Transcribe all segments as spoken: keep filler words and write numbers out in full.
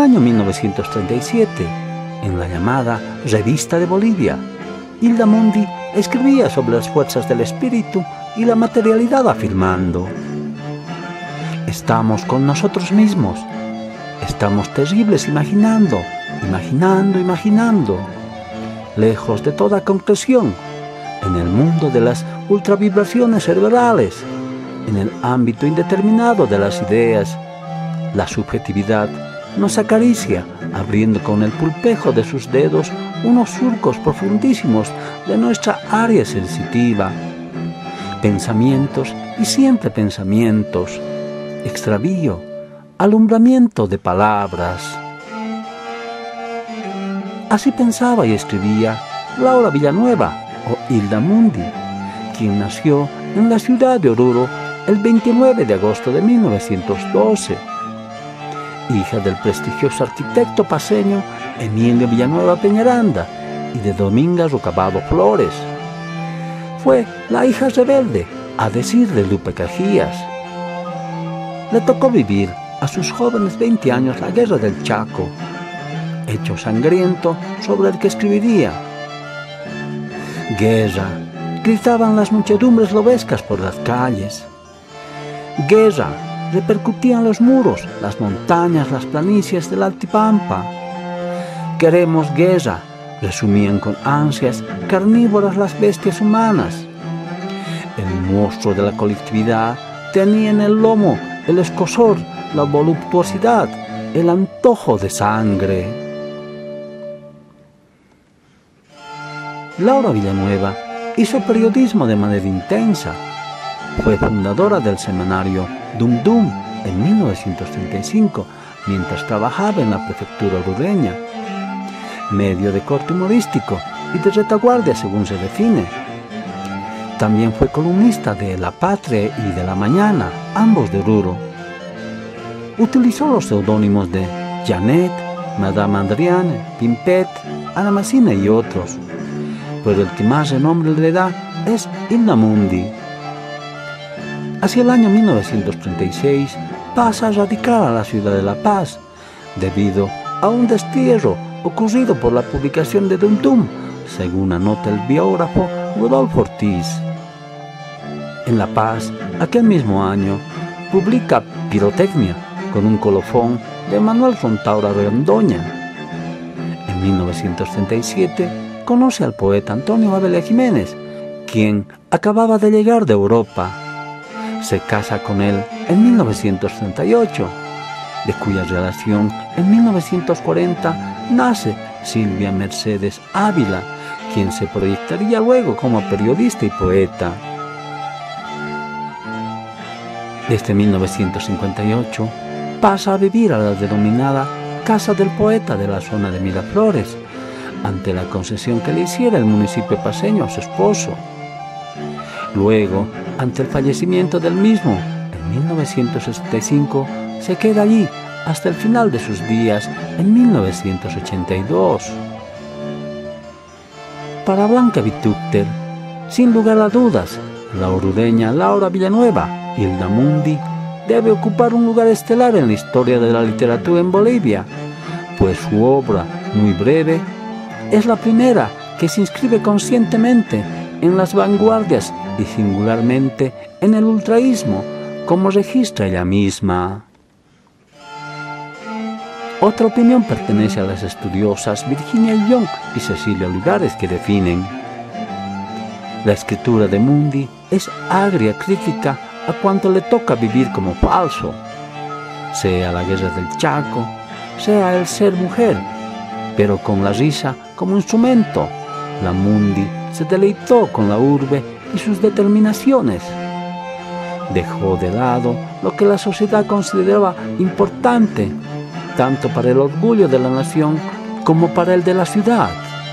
año mil novecientos treinta y siete, en la llamada Revista de Bolivia, Hilda Mundi escribía sobre las fuerzas del espíritu y la materialidad afirmando: estamos con nosotros mismos, estamos terribles imaginando, imaginando, imaginando, lejos de toda concreción, en el mundo de las ultravibraciones cerebrales, en el ámbito indeterminado de las ideas. La subjetividad nos acaricia, abriendo con el pulpejo de sus dedos unos surcos profundísimos de nuestra área sensitiva. Pensamientos y siempre pensamientos, extravío, alumbramiento de palabras. Así pensaba y escribía Laura Villanueva, o Hilda Mundi, quien nació en la ciudad de Oruro el veintinueve de agosto de mil novecientos doce. Hija del prestigioso arquitecto paceño Emilio Villanueva Peñaranda y de Dominga Rocabado Flores. Fue la hija rebelde, a decir de Lupe Cajías. Le tocó vivir a sus jóvenes veinte años la guerra del Chaco, hecho sangriento sobre el que escribiría. Guerra, gritaban las muchedumbres lobescas por las calles. Guerra, repercutían los muros, las montañas, las planicies del Altipampa. Queremos guerra, resumían con ansias carnívoras las bestias humanas. El monstruo de la colectividad tenía en el lomo el escozor, la voluptuosidad, el antojo de sangre. Laura Villanueva hizo periodismo de manera intensa. Fue fundadora del semanario Dum Dum en mil novecientos treinta y cinco, mientras trabajaba en la prefectura orureña. Medio de corte humorístico y de retaguardia según se define. También fue columnista de La Patria y de La Mañana, ambos de Oruro. Utilizó los seudónimos de Janet, Madame Adriane, Pimpet, Ana Massina y otros, pero el que más renombre le da es Hilda Mundi. Hacia el año mil novecientos treinta y seis pasa a radicar a la ciudad de La Paz, debido a un destierro ocurrido por la publicación de Dum Dum, según anota el biógrafo Rodolfo Ortiz. En La Paz, aquel mismo año, publica Pirotecnia, con un colofón de Manuel Fontaura Redondoña. En mil novecientos treinta y siete conoce al poeta Antonio Abel Jiménez, quien acababa de llegar de Europa. Se casa con él en mil novecientos treinta y ocho, de cuya relación en mil novecientos cuarenta nace Silvia Mercedes Ávila, quien se proyectaría luego como periodista y poeta. Desde mil novecientos cincuenta y ocho pasa a vivir a la denominada Casa del Poeta de la zona de Miraflores, ante la concesión que le hiciera el municipio paceño a su esposo. Luego, ante el fallecimiento del mismo, en mil novecientos sesenta y cinco, se queda allí hasta el final de sus días, en mil novecientos ochenta y dos. Para Blanca Vitúcter, sin lugar a dudas, la orureña Laura Villanueva, Hilda Mundi, debe ocupar un lugar estelar en la historia de la literatura en Bolivia, pues su obra, muy breve, es la primera que se inscribe conscientemente en las vanguardias y singularmente en el ultraísmo, como registra ella misma. Otra opinión pertenece a las estudiosas Virginia Young y Cecilia Olivares, que definen: la escritura de Mundi es agria crítica a cuanto le toca vivir como falso, sea la guerra del Chaco, sea el ser mujer, pero con la risa como instrumento. La Mundi se deleitó con la urbe y sus determinaciones. Dejó de lado lo que la sociedad consideraba importante, tanto para el orgullo de la nación como para el de la ciudad.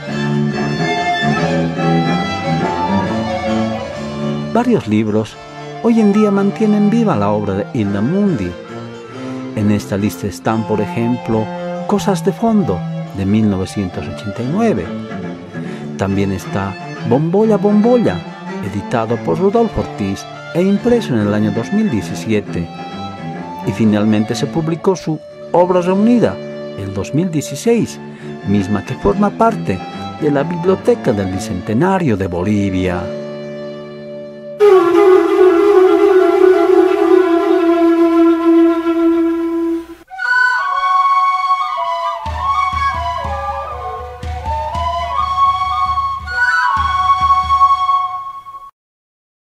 Varios libros hoy en día mantienen viva la obra de Hilda Mundi. En esta lista están, por ejemplo, Cosas de Fondo, de mil novecientos ochenta y nueve. También está Bombolla, Bombolla, editado por Rodolfo Ortiz e impreso en el año dos mil diecisiete. Y finalmente se publicó su obra reunida, el dos mil dieciséis, misma que forma parte de la Biblioteca del Bicentenario de Bolivia.